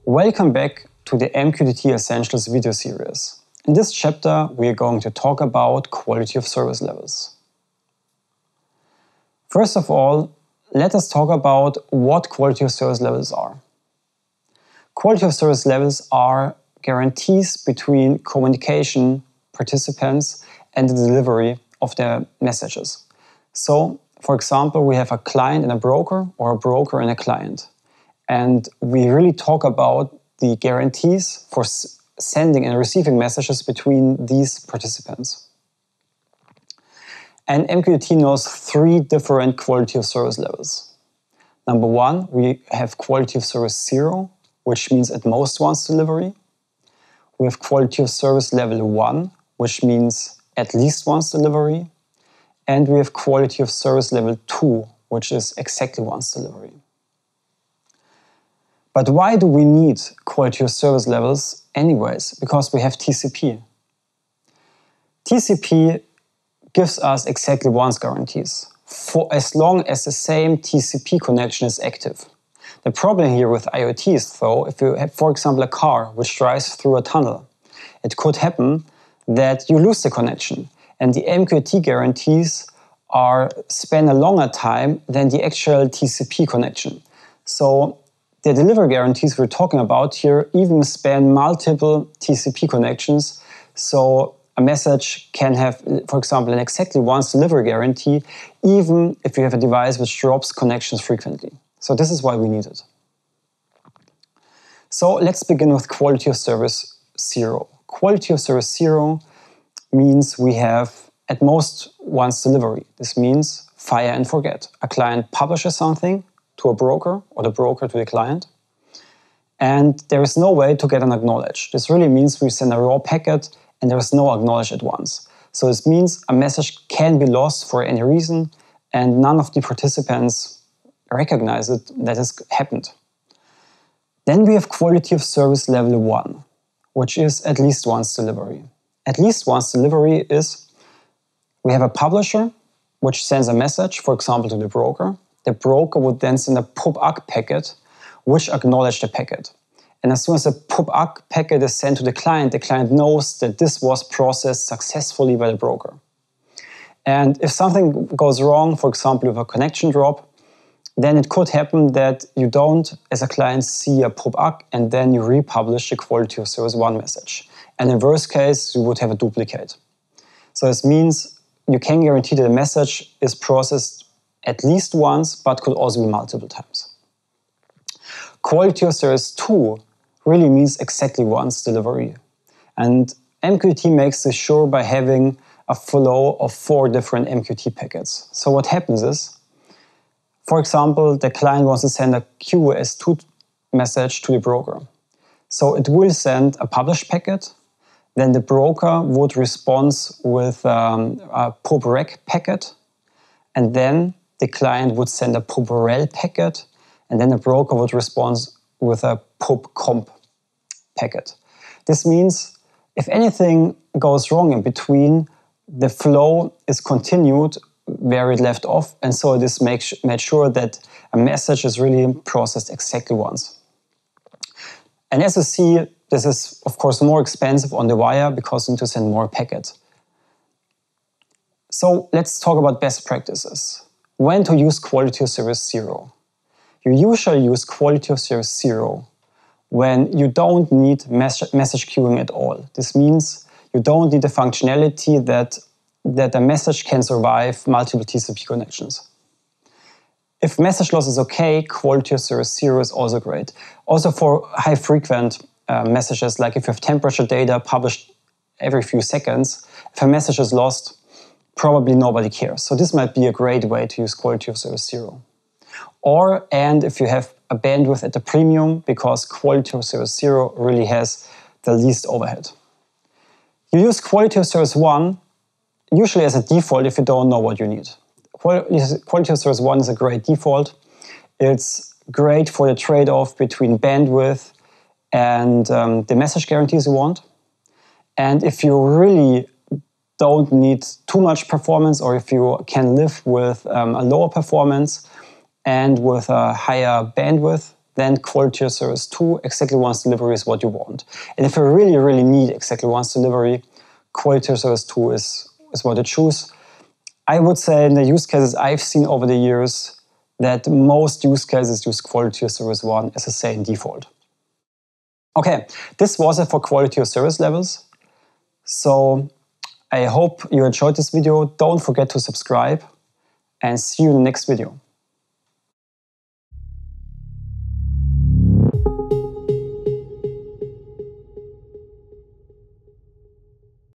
Welcome back to the MQTT Essentials video series. In this chapter, we are going to talk about quality of service levels. First of all, let us talk about what quality of service levels are. Quality of service levels are guarantees between communication participants and the delivery of their messages. So, for example, we have a client and a broker, or a broker and a client. And we really talk about the guarantees for sending and receiving messages between these participants. And MQTT knows three different quality of service levels. Number one, we have quality of service 0, which means at most once delivery. We have quality of service level 1, which means at least once delivery. And we have quality of service level 2, which is exactly once delivery. But why do we need quality of service levels anyways? Because we have TCP. TCP gives us exactly once guarantees, for as long as the same TCP connection is active. The problem here with IoT is, though, if you have, for example, a car which drives through a tunnel, it could happen that you lose the connection, and the MQTT guarantees span a longer time than the actual TCP connection. So the delivery guarantees we're talking about here even span multiple TCP connections. So a message can have, for example, an exactly once delivery guarantee, even if you have a device which drops connections frequently. So this is why we need it. So let's begin with quality of service 0. Quality of service 0 means we have at most once delivery. This means fire and forget. A client publishes something to a broker, or the broker to the client, and there is no way to get an acknowledge. This really means we send a raw packet and there is no acknowledge at once. So this means a message can be lost for any reason and none of the participants recognize it that has happened. Then we have quality of service level 1, which is at least once delivery. At least once delivery is, we have a publisher which sends a message, for example, to the broker. The broker would then send a pub/acc packet which acknowledges the packet. And as soon as the pub/acc packet is sent to the client knows that this was processed successfully by the broker. And if something goes wrong, for example, with a connection drop, then it could happen that you don't, as a client, see a pub/acc and then you republish the quality of service 1 message. And in worst case, you would have a duplicate. So this means you can guarantee that the message is processed at least once, but could also be multiple times. Quality of service 2 really means exactly once delivery. And MQTT makes this sure by having a flow of 4 different MQTT packets. So what happens is, for example, the client wants to send a QoS2 message to the broker. So it will send a publish packet, then the broker would respond with a pub/rec packet, and then the client would send a pub/rel packet, and then the broker would respond with a pub/comp packet. This means if anything goes wrong in between, the flow is continued where it left off, and so it is made sure that a message is really processed exactly once. And as you see, this is of course more expensive on the wire because you need to send more packets. So let's talk about best practices. When to use quality of service 0. You usually use quality of service 0 when you don't need message queuing at all. This means you don't need the functionality that a message can survive multiple TCP connections. If message loss is okay, quality of service 0 is also great. Also for high frequent messages, like if you have temperature data published every few seconds, if a message is lost, probably nobody cares. So this might be a great way to use quality of service 0. And if you have a bandwidth at the premium, because quality of service 0 really has the least overhead. You use quality of service 1 usually as a default if you don't know what you need. Quality of service 1 is a great default. It's great for the trade-off between bandwidth and the message guarantees you want. And if you really don't need too much performance, or if you can live with a lower performance and with a higher bandwidth, then quality of service 2, exactly once delivery is what you want. And if you really need exactly once delivery, quality of service 2 is what to choose. I would say in the use cases I've seen over the years that most use cases use quality of service 1 as a same default. Okay, this was it for quality of service levels. So I hope you enjoyed this video. Don't forget to subscribe and see you in the next video.